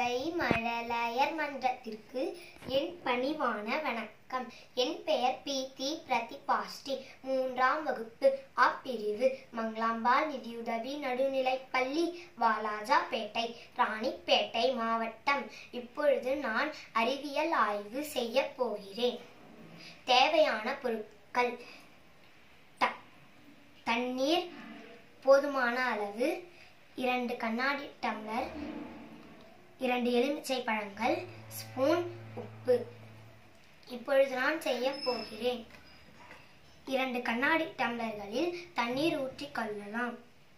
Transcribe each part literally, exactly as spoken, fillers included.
கோவை மழலையர் மன்றத்திற்கு என் பணிவான வணக்கம். என் பெயர் பி தி பிரதிபாஸ்ரீ. மூன்றாம் வகுப்பு அ பிரிவு மங்களாம்பாள் நிதியுதவி நடுநிலைப்பள்ளி, வாலாஜாபேட்டை, ராணிப்பேட்டை மாவட்டம். இப்பொழுது நான் அறிவியல் ஆய்வு செய்ய போகிறேன். தேவையான பொருட்கள்: தண்ணீர் போதுமான அளவு, இரண்டு கண்ணாடி டம்ளர், இரண்டு எலுமிச்சை பழங்கள், ஸ்பூன் உப்பு. இப்பொழுது நான் செய்ய போகிறேன். இரண்டு கண்ணாடி டம்ளர்களில் தண்ணீர் ஊற்றிக் கொள்ளலாம்.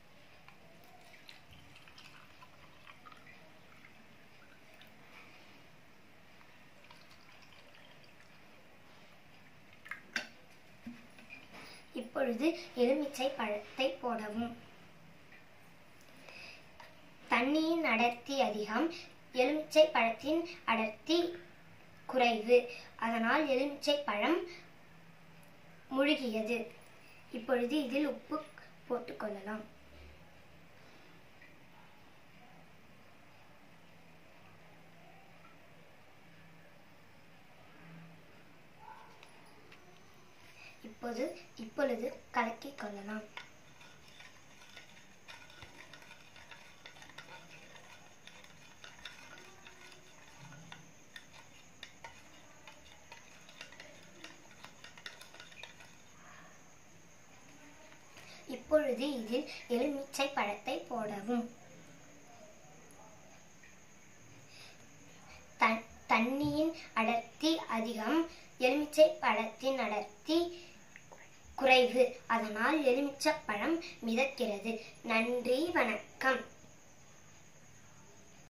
இப்பொழுது எலுமிச்சை பழத்தை போடவும். தண்ணியின் அடர்த்தி அதிகம், எலுமிச்சை பழத்தின் அடர்த்தி குறைவு. அதனால் எலுமிச்சை பழம் முழுகியது. இப்பொழுது இதில் உப்பு போட்டுக்கொள்ளலாம். இப்போது இப்பொழுது கலக்கிக் கொள்ளலாம். இப்பொழுது இதில் எலுமிச்சை பழத்தை போடவும். தண்ணியின் அடர்த்தி அதிகம், எலுமிச்சை பழத்தின் அடர்த்தி குறைவு. அதனால் எலுமிச்சை பழம் மிதக்கிறது. நன்றி, வணக்கம்.